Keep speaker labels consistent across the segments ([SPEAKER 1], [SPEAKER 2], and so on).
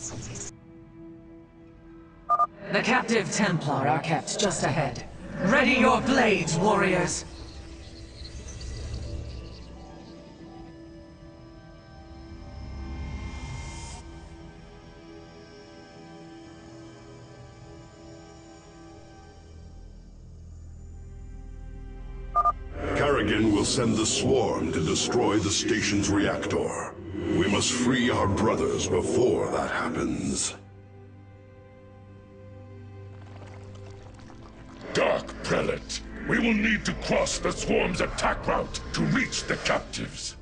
[SPEAKER 1] The captive Templar are kept just ahead. Ready your blades, warriors!
[SPEAKER 2] Kerrigan will send the swarm to destroy the station's reactor. We must free our brothers before that happens.
[SPEAKER 3] Dark Prelate, we will need to cross the swarm's attack route to reach the captives.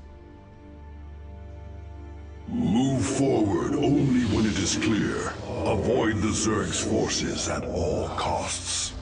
[SPEAKER 2] Move forward only when it is clear. Avoid the Zerg's forces at all costs.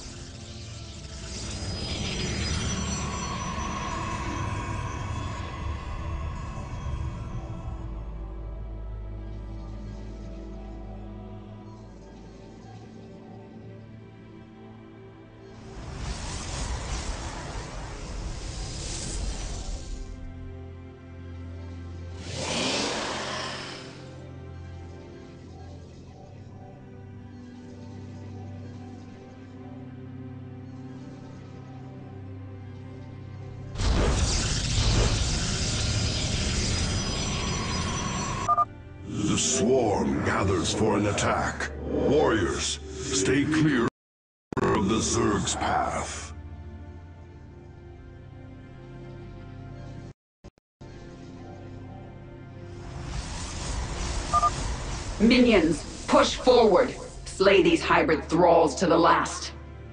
[SPEAKER 2] The swarm gathers for an attack. Warriors, stay clear of the Zerg's path.
[SPEAKER 4] Minions, push forward. Slay these hybrid thralls to the last.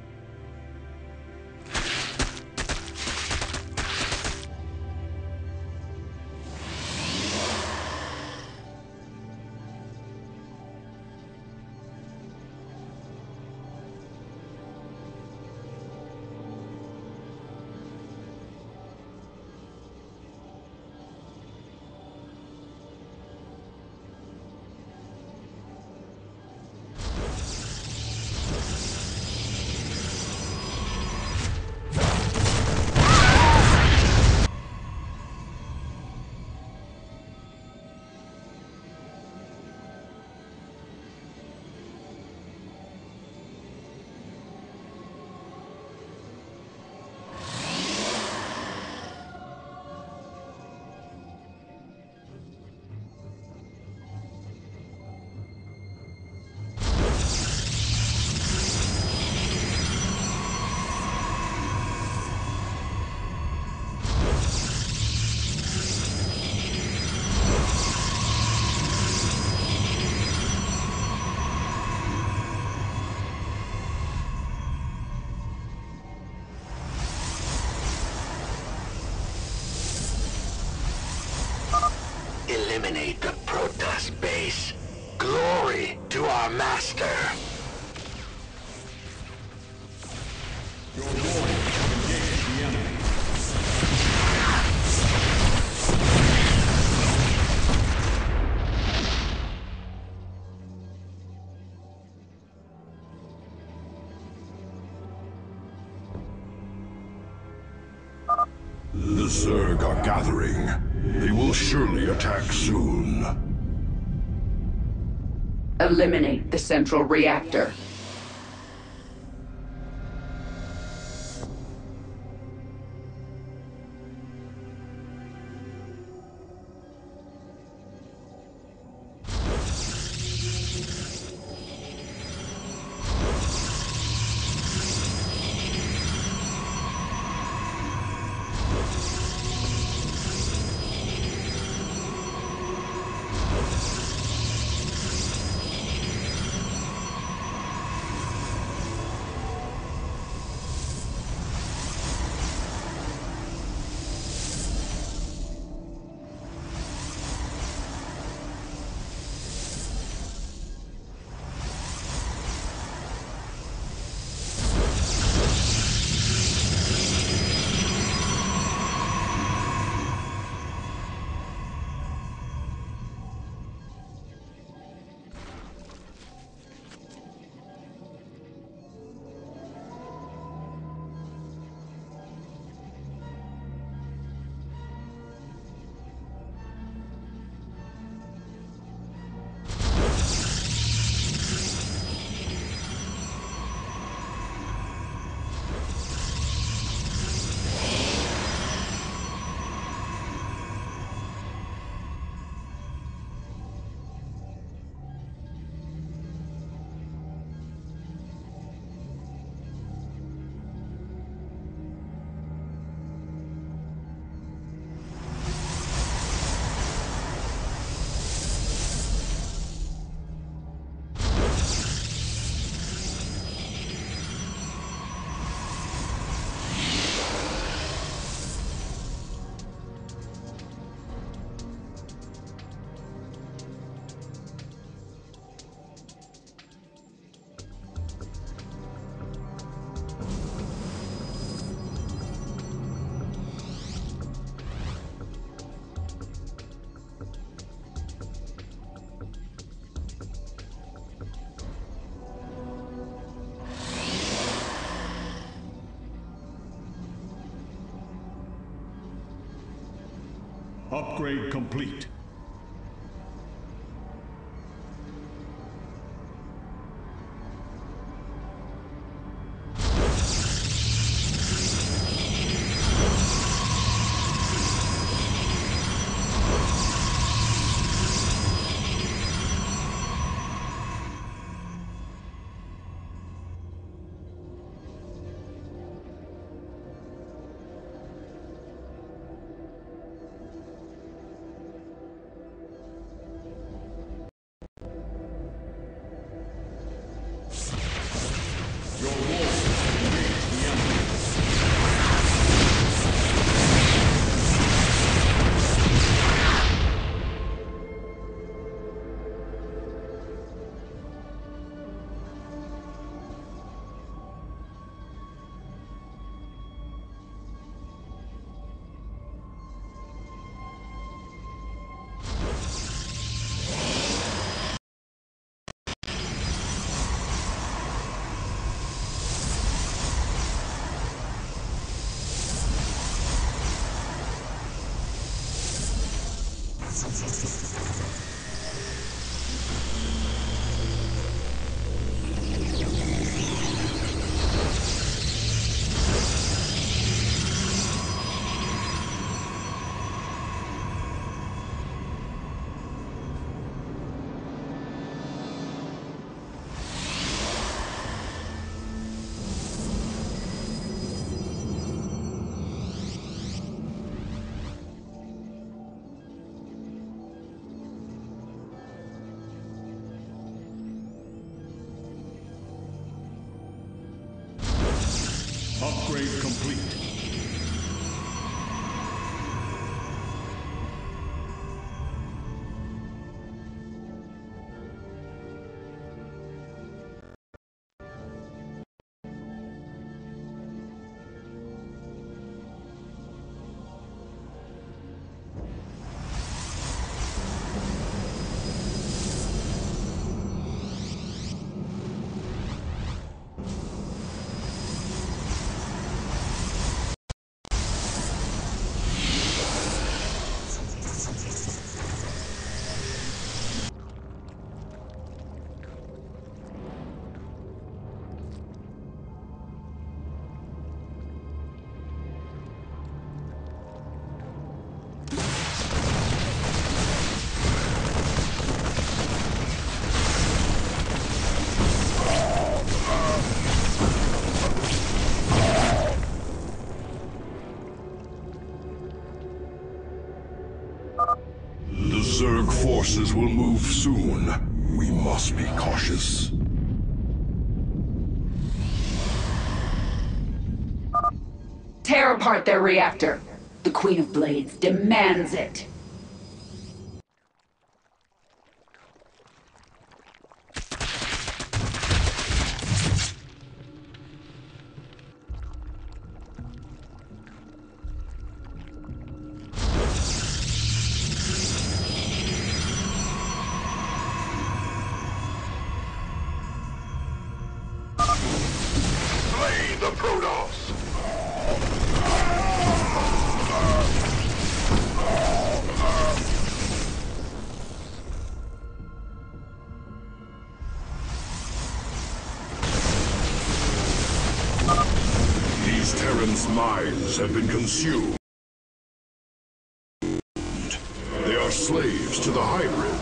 [SPEAKER 5] Eliminate the Protoss base. Glory to our master.
[SPEAKER 6] Your warriors have engaged the enemy.
[SPEAKER 2] The Zerg are gathering. They will surely attack soon.
[SPEAKER 4] Eliminate the central reactor.
[SPEAKER 6] Upgrade complete. Upgrade complete.
[SPEAKER 2] The Zerg forces will move soon. We must be cautious.
[SPEAKER 4] Tear apart their reactor. The Queen of Blades demands it.
[SPEAKER 5] Slay the Protoss!
[SPEAKER 2] These Terrans' minds have been consumed. They are slaves to the hybrid.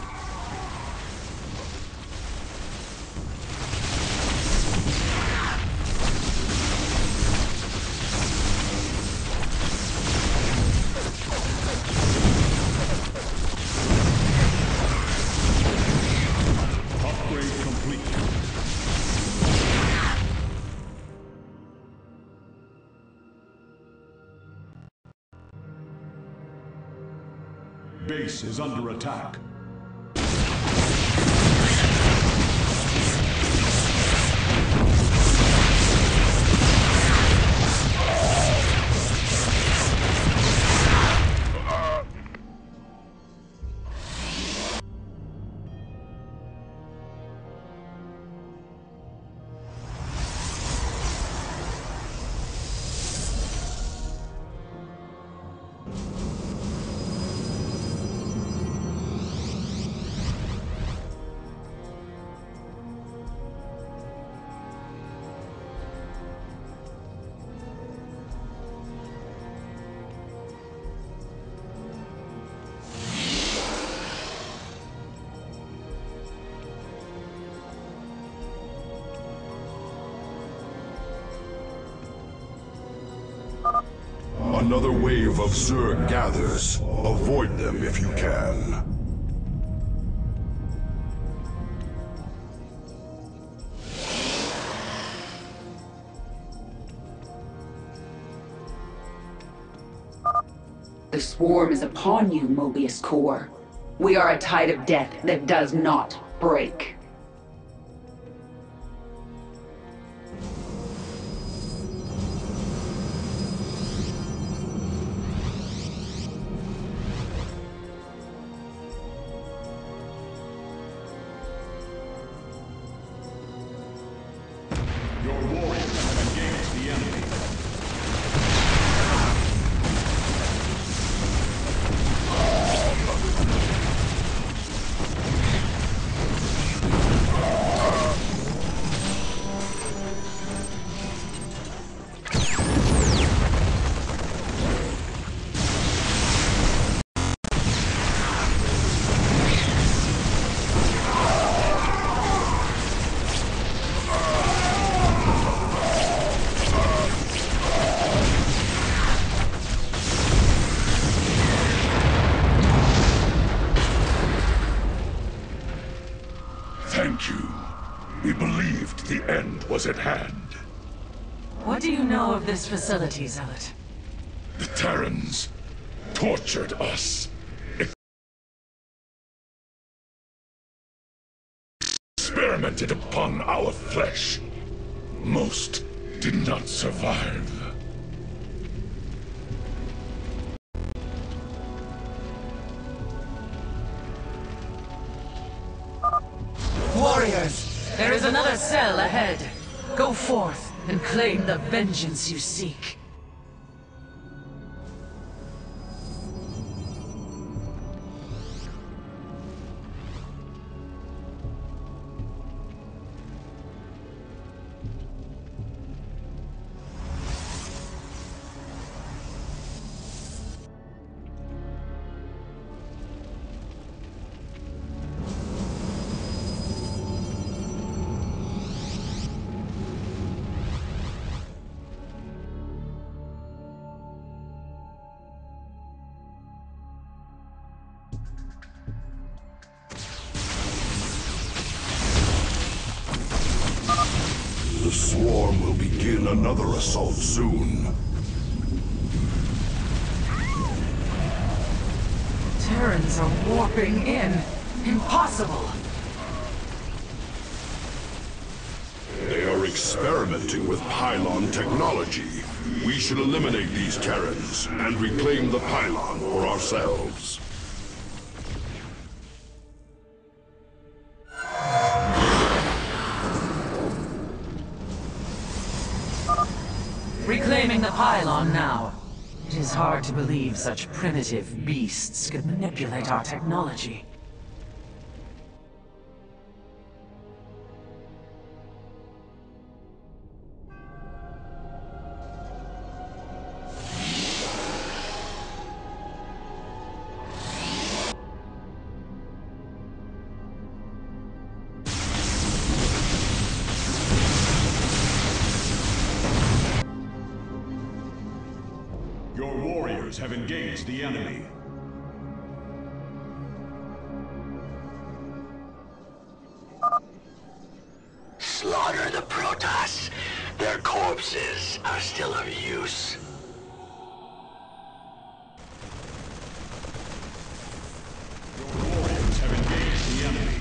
[SPEAKER 6] Upgrade complete. Base is under attack.
[SPEAKER 2] Another wave of Zerg gathers. Avoid them if you can.
[SPEAKER 4] The swarm is upon you, Mobius Core. We are a tide of death that does not break.
[SPEAKER 6] Your warriors have engaged the enemy.
[SPEAKER 3] Thank you. We believed the end was at hand.
[SPEAKER 1] What do you know of this facility, Zealot?
[SPEAKER 3] The Terrans tortured us. Experimented upon our flesh. Most did not survive.
[SPEAKER 1] Warriors, there is another cell ahead. Go forth and claim the vengeance you seek.
[SPEAKER 2] The swarm will begin another assault soon.
[SPEAKER 1] Terrans are warping in. Impossible!
[SPEAKER 2] They are experimenting with pylon technology. We should eliminate these Terrans and reclaim the pylon for ourselves.
[SPEAKER 1] Reclaiming the pylon now. It is hard to believe such primitive beasts could manipulate our technology.
[SPEAKER 6] Your warriors have engaged the enemy.
[SPEAKER 5] Slaughter the Protoss. Their corpses are still of use.
[SPEAKER 6] Your warriors have engaged the enemy.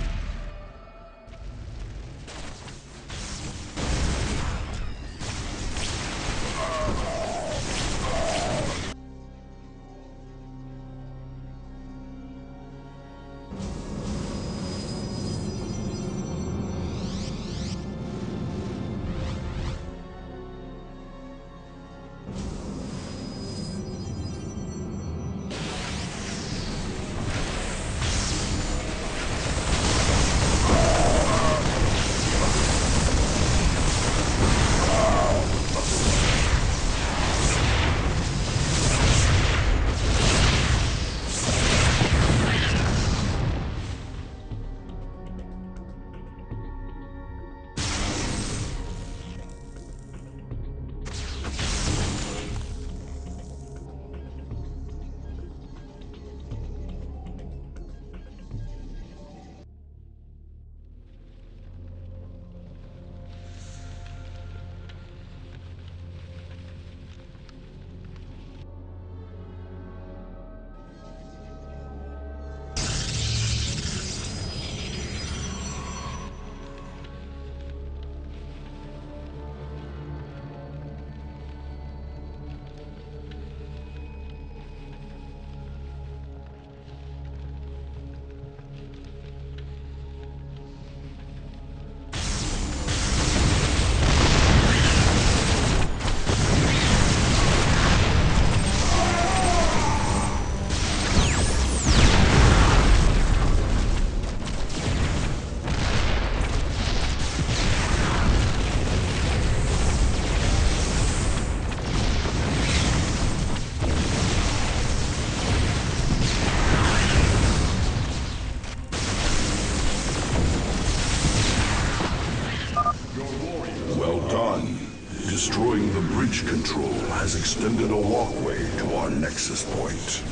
[SPEAKER 2] Destroying the bridge control has extended a walkway to our nexus point.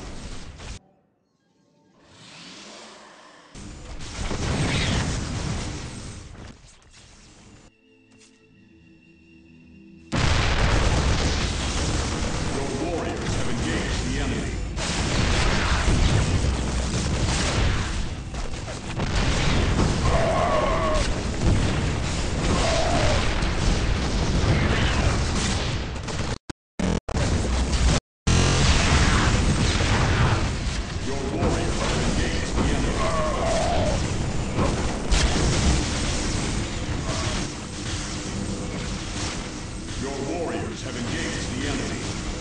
[SPEAKER 6] Your warriors have engaged the enemy. Your warriors have engaged the enemy.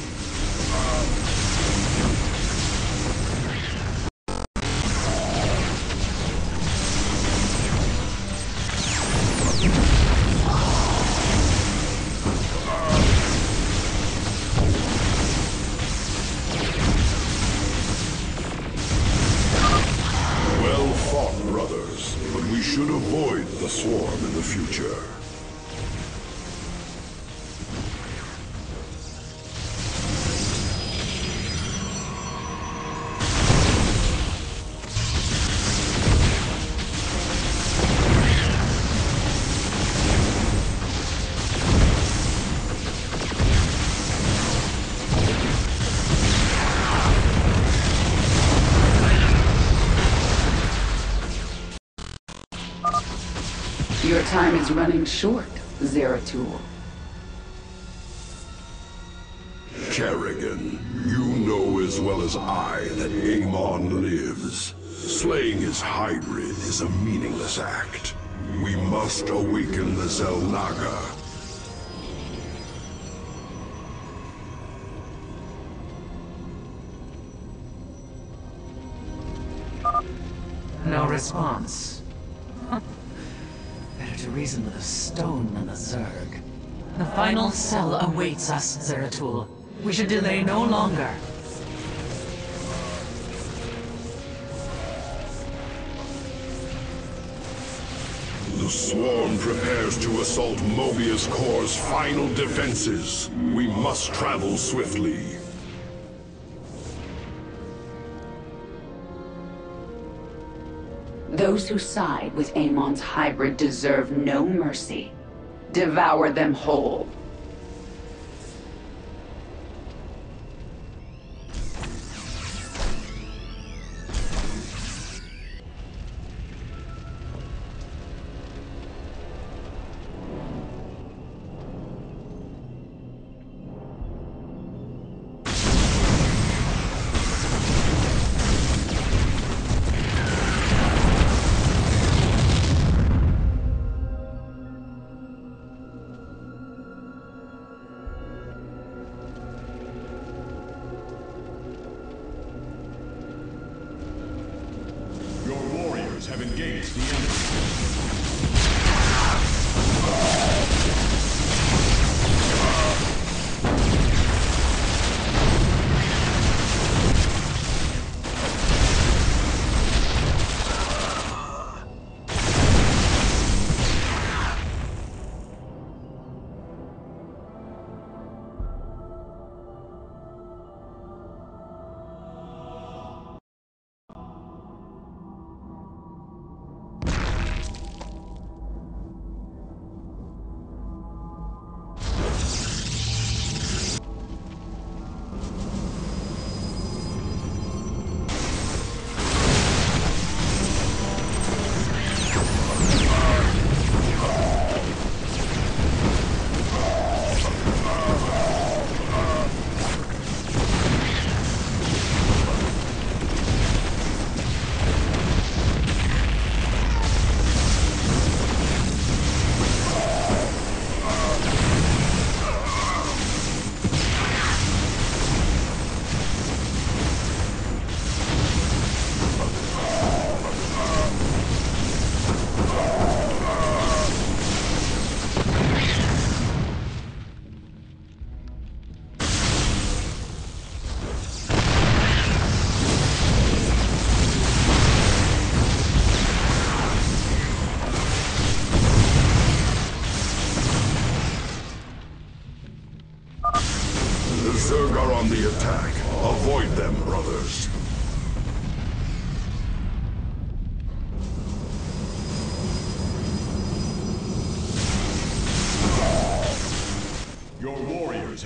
[SPEAKER 2] Well fought, brothers, but we should avoid the swarm in the future.
[SPEAKER 4] Your time is running short, Zeratul.
[SPEAKER 2] Kerrigan, you know as well as I that Amon lives. Slaying his hybrid is a meaningless act. We must awaken the Xel'Naga.
[SPEAKER 1] No response. Better to reason with a stone than a Zerg. The final cell awaits us, Zeratul. We should delay no longer.
[SPEAKER 2] The swarm prepares to assault Mobius Core's final defenses. We must travel swiftly.
[SPEAKER 4] Those who side with Amon's hybrid deserve no mercy. Devour them whole.
[SPEAKER 6] Your warriors have engaged the enemy.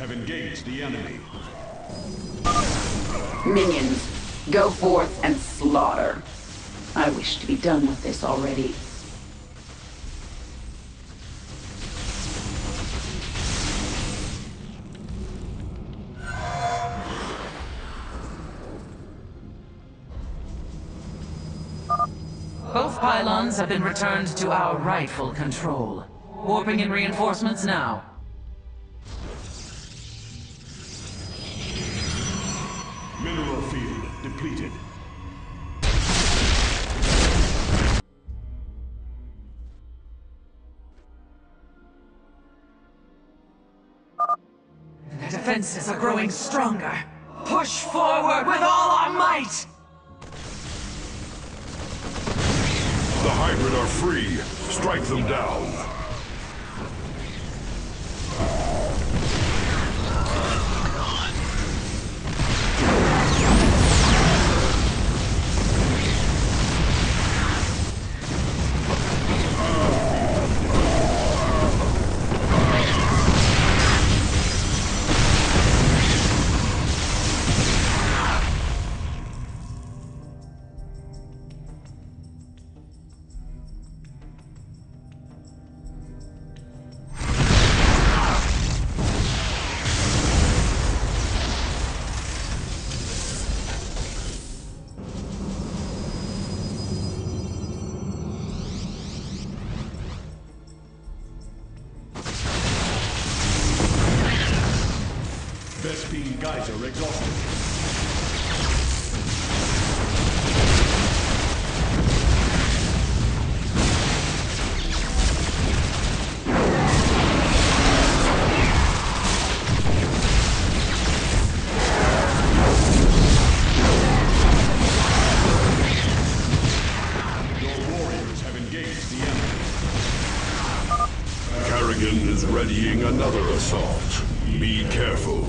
[SPEAKER 6] have engaged the enemy.
[SPEAKER 4] Minions, go forth and slaughter. I wish to be done with this already.
[SPEAKER 1] Both pylons have been returned to our rightful control. Warping in reinforcements now.
[SPEAKER 6] Mineral field depleted.
[SPEAKER 1] The defenses are growing stronger. Push forward with all our might!
[SPEAKER 2] The hybrid are free. Strike them down.
[SPEAKER 6] Vespene Geyser exhausted.
[SPEAKER 2] Kerrigan is readying another assault. Be careful.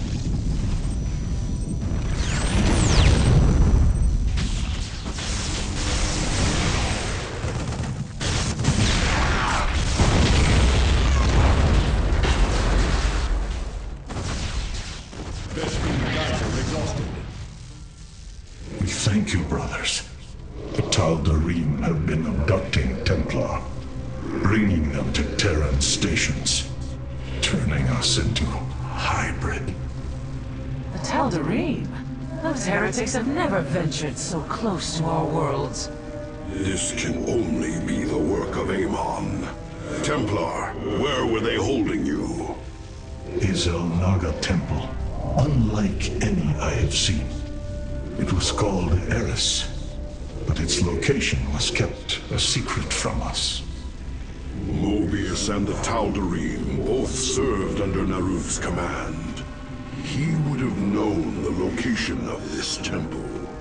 [SPEAKER 6] Vespene Geyser exhausted.
[SPEAKER 7] We thank you, brothers. The Tal'Darim have been abducting Templar, bringing them to Terran stations, turning us into hybrid.
[SPEAKER 1] The Tal'Darim? Those heretics have never ventured so close to our worlds.
[SPEAKER 2] This can only be the work of Amon. Templar, where were they holding you?
[SPEAKER 7] Izel Naga Temple, unlike any I have seen. It was called Eris, but its location was kept a secret from us.
[SPEAKER 2] Mobius and the Tal'Darim both served under Naruf's command. He would have known the location of this temple.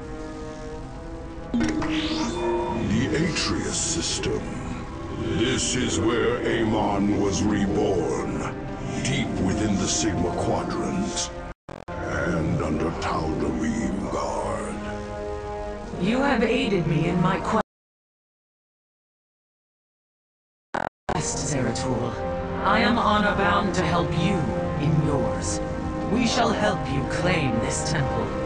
[SPEAKER 2] The Atreus system. This is where Amon was reborn, deep within the Sigma Quadrant, and under Tal'Darim guard.
[SPEAKER 1] You have aided me in my quest, Zeratul. I am honor-bound to help you in yours. We shall help you claim this temple.